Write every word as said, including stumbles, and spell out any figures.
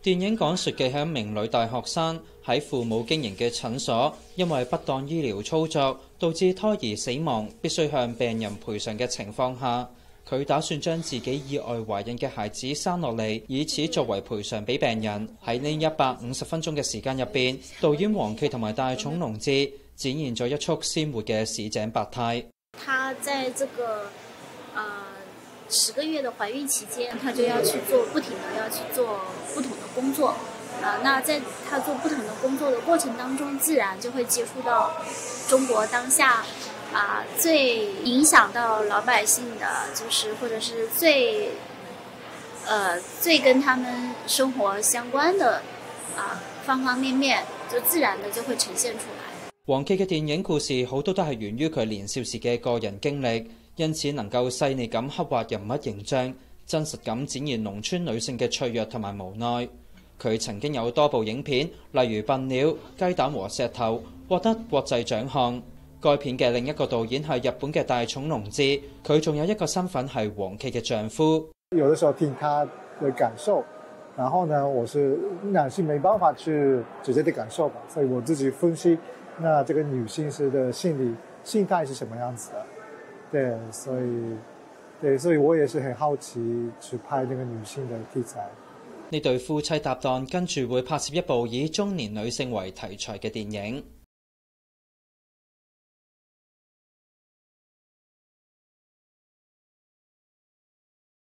電影講述嘅係一名女大學生喺父母經營嘅診所，因為不當醫療操作導致胎兒死亡，必須向病人賠償嘅情況下，佢打算將自己意外懷孕嘅孩子生落嚟，以此作為賠償俾病人。喺呢一百五十分鐘嘅時間入邊，導演黃綺同埋大冢龍志展現咗一束鮮活嘅市井百態。 他在這個呃十個月的懷孕期間，他就要去做不停的要去做不同的工作，啊、呃，那在他做不同的工作的過程當中，自然就會接觸到中國當下啊、呃、最影響到老百姓的，就是或者是最呃最跟他們生活相關的啊、呃、方方面面，就自然的就會呈現出來。 黃綺嘅電影故事好多都係源於佢年少時嘅個人經歷。因此能夠細膩咁刻畫人物形象，真實咁展現農村女性嘅脆弱同埋無奈。佢曾經有多部影片，例如《笨鳥》、《雞蛋和石頭》，獲得國際獎項。該片嘅另一個導演係日本嘅大冢龍志，佢仲有一個身份係黃綺嘅丈夫。 有的時候聽他的感受，然後呢，我是男性沒辦法去直接的感受吧，所以我自己分析，那這個女性是的心理心態是什麼樣子的。對，所以，對，所以我也是很好奇去拍那個女性的題材。 呢對夫妻搭檔跟住會拍攝一部以中年女性為題材嘅電影。